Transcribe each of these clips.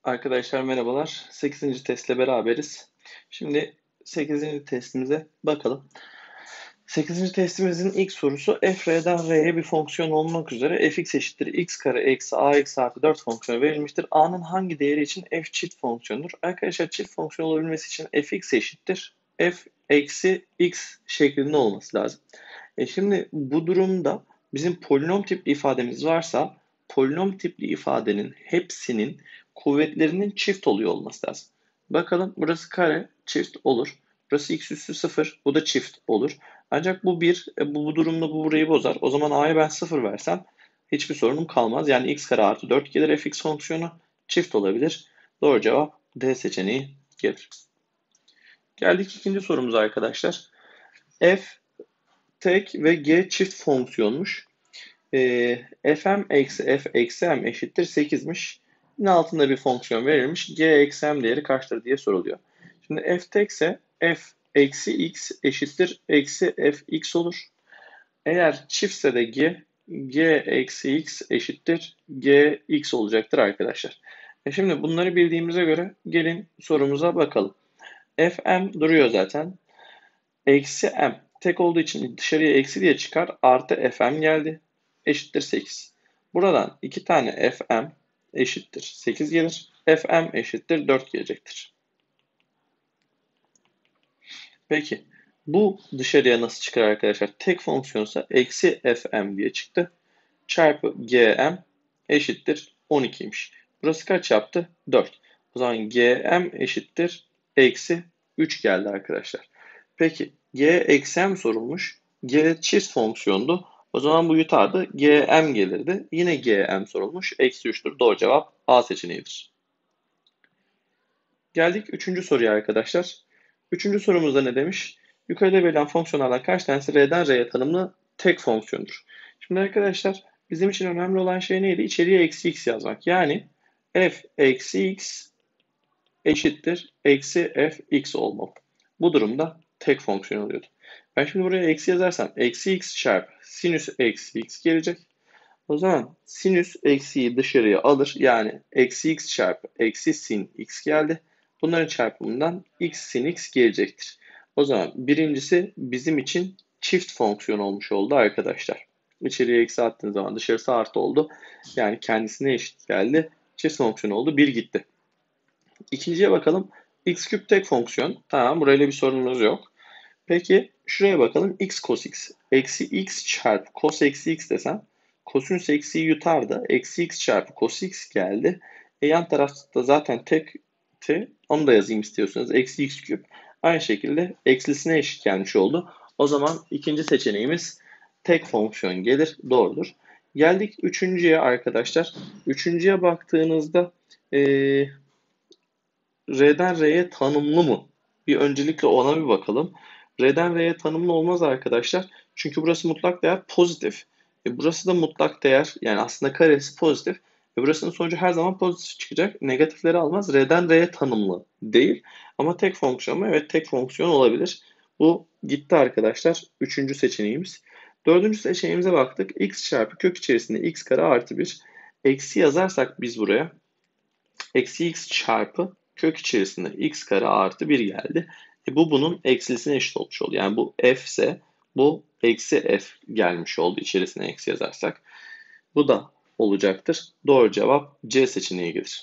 Arkadaşlar merhabalar. 8. testle beraberiz. Şimdi 8. testimize bakalım. 8. testimizin ilk sorusu f r'den r'ye bir fonksiyon olmak üzere fx eşittir x kare eksi ax artı 4 fonksiyonu verilmiştir. A'nın hangi değeri için f çift fonksiyondur? Arkadaşlar çift fonksiyon olabilmesi için fx eşittir f eksi x şeklinde olması lazım. Şimdi bu durumda bizim polinom tipli ifademiz varsa polinom tipli ifadenin hepsinin kuvvetlerinin çift oluyor olması lazım. Bakalım burası kare çift olur. Burası x üssü 0 bu da çift olur. Ancak bu 1 bu durumda bu burayı bozar. O zaman a'ya ben 0 versem hiçbir sorunum kalmaz. Yani x kare artı 4 gelir fx fonksiyonu çift olabilir. Doğru cevap D seçeneği gelir. Geldik ikinci sorumuza arkadaşlar. F tek ve g çift fonksiyonmuş. Fm eksi f eksi m eşittir 8'miş. Yine altında bir fonksiyon verilmiş. G eksi m değeri kaçtır diye soruluyor. Şimdi f tekse f eksi x eşittir eksi f x olur. Eğer çiftse de g eksi x eşittir g x olacaktır arkadaşlar. Şimdi bunları bildiğimize göre gelin sorumuza bakalım. Fm duruyor zaten. Eksi m tek olduğu için dışarıya eksi diye çıkar. Artı fm geldi. Eşittir 8. Buradan 2 tane fm eşittir 8 gelir. Fm eşittir 4 gelecektir. Peki bu dışarıya nasıl çıkar arkadaşlar? Tek fonksiyonsa eksi fm diye çıktı. Çarpı gm eşittir 12'ymiş. Burası kaç yaptı? 4. O zaman gm eşittir eksi 3 geldi arkadaşlar. Peki g eksi m sorulmuş. G çift fonksiyondu. O zaman bu yutardı. Gm gelirdi. Yine gm sorulmuş. Eksi 3'tür. Doğru cevap A seçeneğidir. Geldik 3. soruya arkadaşlar. 3. sorumuzda ne demiş? Yukarıda verilen fonksiyonlardan kaç tanesi R'den R'ye tanımlı tek fonksiyondur? Şimdi arkadaşlar bizim için önemli olan şey neydi? İçeriye eksi x yazmak. Yani f eksi x eşittir eksi f x olmalı. Bu durumda tek fonksiyon oluyordu. Ben şimdi buraya eksi yazarsam eksi x çarpı sinüs eksi x gelecek. O zaman sinüs eksiyi dışarıya alır. Yani eksi x çarpı eksi sin x geldi. Bunların çarpımından x sin x gelecektir. O zaman birincisi bizim için çift fonksiyon olmuş oldu arkadaşlar. İçeriye eksi attığınız zaman dışarısı artı oldu. Yani kendisine eşit geldi. Çift fonksiyon oldu. 1 gitti. İkinciye bakalım. X küp tek fonksiyon. Tamam, burayla bir sorunumuz yok. Peki şuraya bakalım. X cos x. Eksi x çarpı cos eksi x desem kosinüs eksiği yutardı. Eksi x çarpı cos x geldi. Yan tarafta zaten tekti. Onu da yazayım istiyorsanız. Eksi x küp. Aynı şekilde eksilisine eşit gelmiş oldu. O zaman ikinci seçeneğimiz tek fonksiyon gelir. Doğrudur. Geldik üçüncüye arkadaşlar. Üçüncüye baktığınızda R'den R'ye tanımlı mı? Bir öncelikle ona bir bakalım. R'den R'ye tanımlı olmaz arkadaşlar. Çünkü burası mutlak değer pozitif. Burası da mutlak değer, yani aslında karesi pozitif. Burasının sonucu her zaman pozitif çıkacak. Negatifleri almaz. R'den R'ye tanımlı değil. Ama tek fonksiyon mu? Evet, tek fonksiyon olabilir. Bu gitti arkadaşlar. Üçüncü seçeneğimiz. Dördüncü seçeneğimize baktık. X çarpı kök içerisinde x kare artı 1. Eksi yazarsak biz buraya eksi x çarpı kök içerisinde x kare artı 1 geldi. Bu bunun eksilisine eşit olmuş oldu. Yani bu f ise bu eksi f gelmiş oldu içerisine eksi yazarsak. Bu da olacaktır. Doğru cevap C seçeneği gelir.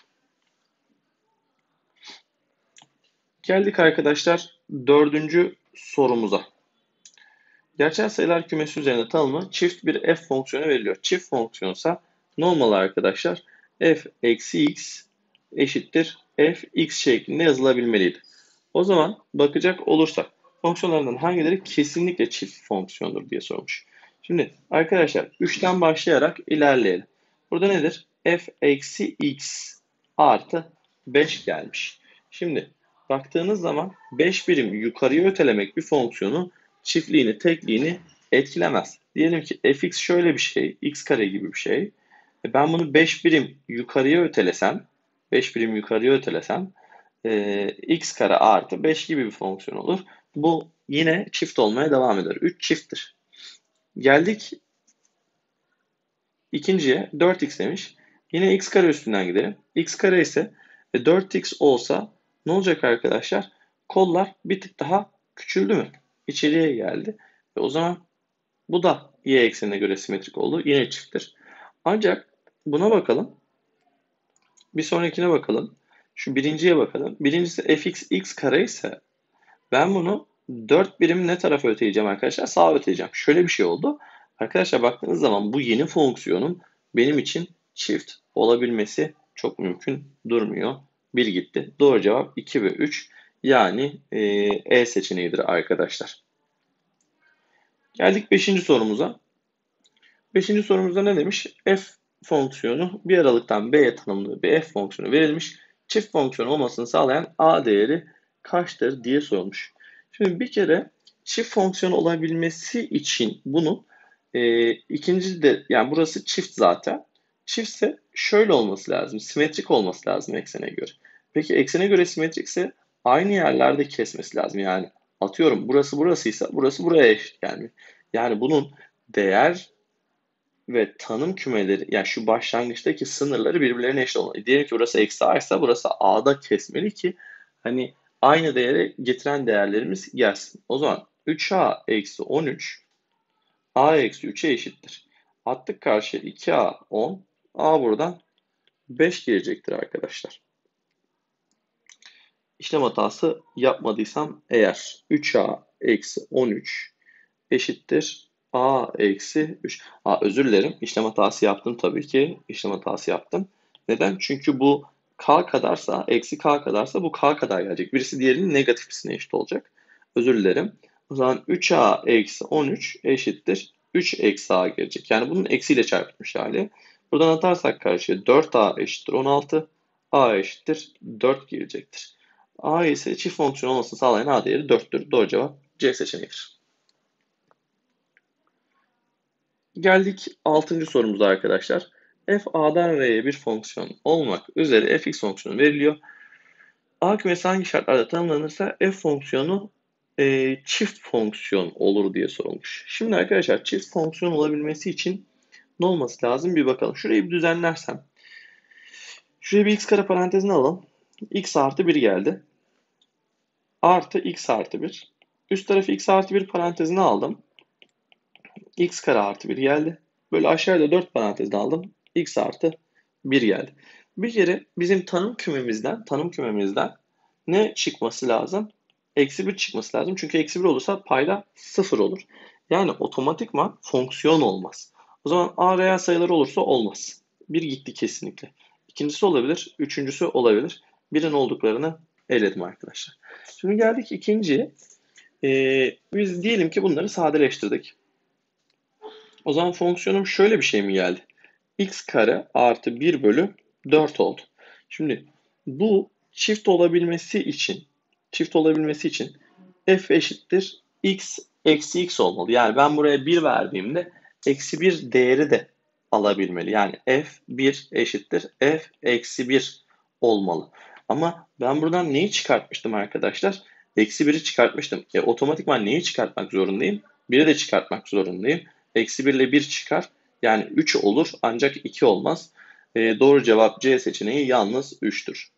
Geldik arkadaşlar dördüncü sorumuza. Gerçel sayılar kümesi üzerinde tanımlı çift bir f fonksiyonu veriliyor. Çift fonksiyonsa normal arkadaşlar f eksi x eşittir f x şeklinde yazılabilmeliydi. O zaman bakacak olursak fonksiyonlardan hangileri kesinlikle çift fonksiyondur diye sormuş. Şimdi arkadaşlar 3'ten başlayarak ilerleyelim. Burada nedir? F eksi x artı 5 gelmiş. Şimdi baktığınız zaman 5 birim yukarıya ötelemek bir fonksiyonu çiftliğini, tekliğini etkilemez. Diyelim ki fx şöyle bir şey, x kare gibi bir şey. Ben bunu 5 birim yukarıya ötelesem, 5 birim yukarıya ötelesem x kare artı 5 gibi bir fonksiyon olur. Bu yine çift olmaya devam eder. 3 çifttir. Geldik ikinciye. 4x demiş. Yine x kare üstünden gidelim. X kare ise 4x olsa ne olacak arkadaşlar? Kollar bir tık daha küçüldü mü? İçeriye geldi. O zaman bu da y eksenine göre simetrik oldu. Yine çifttir. Ancak buna bakalım. Bir sonrakine bakalım. Şu birinciye bakalım. Birincisi fx kare ise ben bunu 4 birim ne tarafa öteleyeceğim arkadaşlar? Sağa öteleyeceğim. Şöyle bir şey oldu. Arkadaşlar baktığınız zaman bu yeni fonksiyonun benim için çift olabilmesi çok mümkün durmuyor. 1 gitti. Doğru cevap 2 ve 3. Yani E seçeneğidir arkadaşlar. Geldik 5. sorumuza. 5. sorumuzda ne demiş? F fonksiyonu bir aralıktan B'ye tanımlı bir f fonksiyonu verilmiş. Çift fonksiyon olmasını sağlayan a değeri kaçtır diye sorulmuş. Şimdi bir kere çift fonksiyon olabilmesi için bunun ikinci de yani burası çift zaten. Çiftse şöyle olması lazım. Simetrik olması lazım eksene göre. Peki eksene göre simetrikse aynı yerlerde kesmesi lazım. Yani atıyorum burası burasıysa burası buraya eşit gelmiyor. Yani bunun değer ve tanım kümeleri yani şu başlangıçtaki sınırları birbirlerine eşit olmalı. Diyelim ki burası eksi a ise burası a'da kesmeli ki hani aynı değere getiren değerlerimiz gelsin. O zaman 3a eksi 13 a eksi 3'e eşittir. Attık karşıya 2a 10 a buradan 5 gelecektir arkadaşlar. İşlem hatası yapmadıysam eğer 3a eksi 13 eşittir a eksi 3. Özür dilerim. İşlem hatası yaptım tabii ki. İşlem hatası yaptım. Neden? Çünkü bu k kadarsa, eksi k kadarsa bu k kadar gelecek. Birisi diğerinin negatifisine eşit olacak. Özür dilerim. O zaman 3a eksi 13 eşittir 3 eksi a gelecek. Yani bunun eksiyle çarpılmış hali. Buradan atarsak karşıya 4a eşittir 16. A eşittir 4 gelecektir. A ise çift fonksiyon olmasını sağlayan a değeri 4'tür. Doğru cevap C seçeneğidir. Geldik 6. sorumuza arkadaşlar. F A'dan R'ye bir fonksiyon olmak üzere fx fonksiyonu veriliyor. A kümesi hangi şartlarda tanımlanırsa f fonksiyonu çift fonksiyon olur diye sorulmuş. Şimdi arkadaşlar çift fonksiyon olabilmesi için ne olması lazım bir bakalım. Şurayı bir düzenlersem. Şuraya bir x kare parantezine alalım. X artı 1 geldi. Artı x artı 1. Üst tarafı x artı 1 parantezine aldım. X kare artı 1 geldi. Böyle aşağıda 4 parantezde aldım. X artı 1 geldi. Bir kere bizim tanım kümemizden ne çıkması lazım? Eksi 1 çıkması lazım. Çünkü eksi 1 olursa payda 0 olur. Yani otomatikman fonksiyon olmaz. O zaman A reel sayıları olursa olmaz. 1 gitti kesinlikle. İkincisi olabilir. Üçüncüsü olabilir. 1'in olduklarını eledim arkadaşlar. Şimdi geldik ikinciye. Biz diyelim ki bunları sadeleştirdik. O zaman fonksiyonum şöyle bir şey mi geldi? X kare artı 1 bölü 4 oldu. Şimdi bu çift olabilmesi için f eşittir x eksi x olmalı. Yani ben buraya 1 verdiğimde eksi 1 değeri de alabilmeli. Yani f1 eşittir f eksi 1 olmalı. Ama ben buradan neyi çıkartmıştım arkadaşlar? Eksi 1'i çıkartmıştım. Otomatikman neyi çıkartmak zorundayım? 1'i de çıkartmak zorundayım. Eksi 1 ile 1 çıkar. Yani 3 olur ancak 2 olmaz. Doğru cevap C seçeneği yalnız 3'tür.